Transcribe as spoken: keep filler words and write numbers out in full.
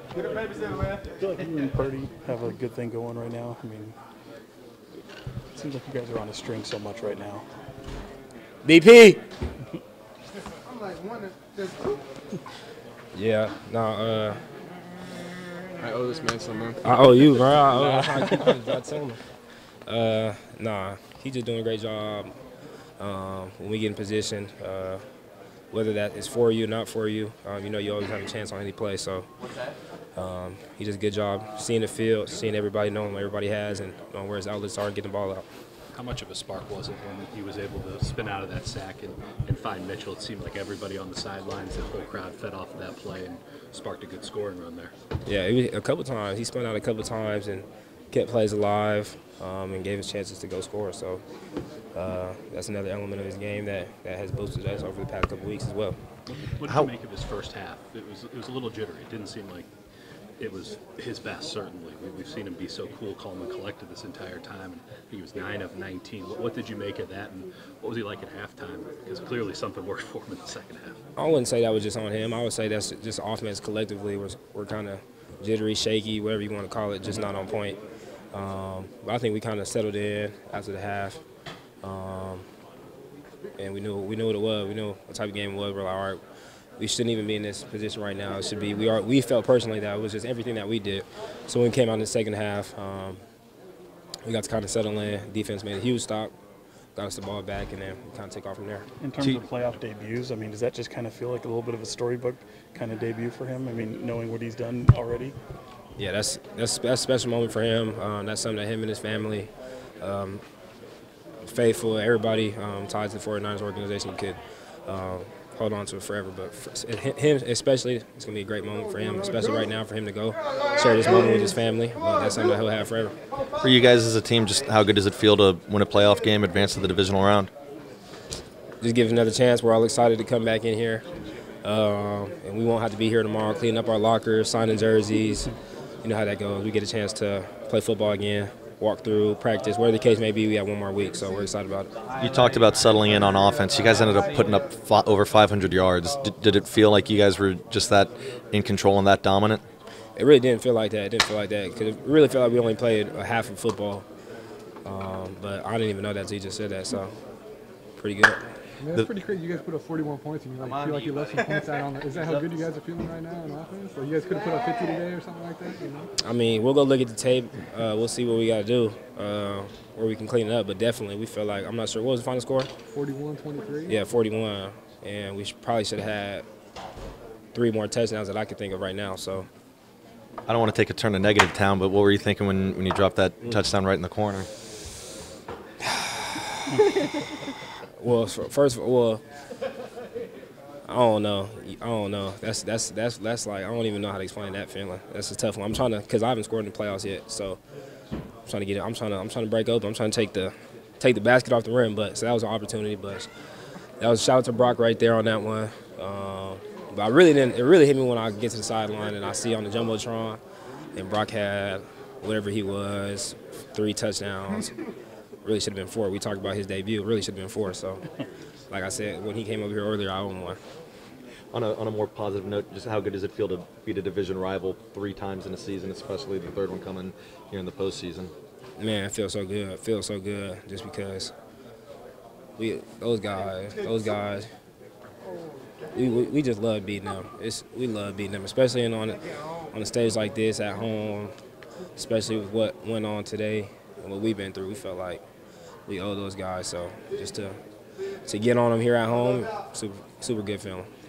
I feel like you and Purdy have a good thing going right now. I mean, it seems like you guys are on a string so much right now. B P. I'm like one of there's two. Yeah, no, uh, I owe this man some money. I owe you, bro. I owe, I, I, I tell him. Uh, nah, he just doing a great job. Um, when we get in position, uh, whether that is for you or not for you, um, you know you always have a chance on any play. So um, he does a good job seeing the field, seeing everybody, knowing what everybody has, and knowing where his outlets are, getting the ball out. How much of a spark was it when he was able to spin out of that sack and, and find Mitchell? It seemed like everybody on the sidelines, the whole crowd fed off of that play and sparked a good scoring run there. Yeah, it was a couple times. He spun out a couple times and kept plays alive um, and gave us chances to go score. So uh, that's another element of his game that, that has boosted us over the past couple weeks as well. What did How, you make of his first half? It was it was a little jittery. It didn't seem like it was his best, certainly. We, we've seen him be so cool, calm, and collected this entire time. And he was nine of nineteen. What, what did you make of that, and what was he like at halftime? Because clearly something worked for him in the second half. I wouldn't say that was just on him. I would say that's just offense collectively. We're, we're kind of jittery, shaky, whatever you want to call it, just not on point. Um, but I think we kind of settled in after the half, um, and we knew we knew what it was. We knew what type of game it was. We're like, all right, we shouldn't even be in this position right now. It should be. We are. We felt personally that it was just everything that we did. So when we came out in the second half, um, we got to kind of settle in. Defense made a huge stop, got us the ball back, and then we kind of take off from there. In terms of playoff debuts, I mean, does that just kind of feel like a little bit of a storybook kind of debut for him? I mean, knowing what he's done already. Yeah, that's that's that's a special moment for him. Um, that's something that him and his family, um, faithful, everybody um, tied to the forty-niners organization could uh, hold on to it forever. But for him especially, it's going to be a great moment for him, especially right now for him to go share this moment with his family. But that's something that he'll have forever. for you guys as a team, just how good does it feel to win a playoff game, advance to the divisional round? Just give it another chance. We're all excited to come back in here. Uh, and we won't have to be here tomorrow, cleaning up our lockers, signing jerseys. You know how that goes. We get a chance to play football again, walk through, practice, whatever the case may be. We have one more week, so we're excited about it. You talked about settling in on offense. You guys ended up putting up f- over five hundred yards. Did, did it feel like you guys were just that in control and that dominant? It really didn't feel like that. It didn't feel like that because it really felt like we only played a half of football. Um, but I didn't even know that until you just said that, so pretty good. Man, that's pretty crazy. You guys put up forty-one points, and you like feel like you left some points out on. The, is that how good you guys are feeling right now on offense? Or you guys could have put up fifty today or something like that? You know? I mean, we'll go look at the tape. Uh, we'll see what we got to do, uh, where we can clean it up. But definitely, we feel like I'm not sure what was the final score. forty-one twenty-three. Yeah, forty-one, and we should, probably should have had three more touchdowns that I could think of right now. So. I don't want to take a turn to negative town, but what were you thinking when, when you dropped that mm. touchdown right in the corner? Well, first of all, well, I don't know. I don't know. That's that's that's that's like I don't even know how to explain that feeling. That's a tough one. I'm trying to, because I haven't scored in the playoffs yet, so I'm trying to get it. I'm trying to I'm trying to break open. I'm trying to take the take the basket off the rim. But so that was an opportunity. But that was a shout out to Brock right there on that one. Um, but I really didn't. It really hit me when I get to the sideline and I see on the jumbotron, and Brock had whatever he was, three touchdowns. Really should have been four. We talked about his debut. Really should have been four. So, like I said, when he came over here earlier, I owned one. On a, on a more positive note, just how good does it feel to beat a division rival three times in a season, especially the third one coming here in the postseason? Man, it feels so good. It feels so good just because we those guys, those guys, we we, we just love beating them. It's we love beating them, especially in, on on a stage like this at home, especially with what went on today and what we've been through. We felt like we owe those guys. So just to to get on them here at home, super super good feeling.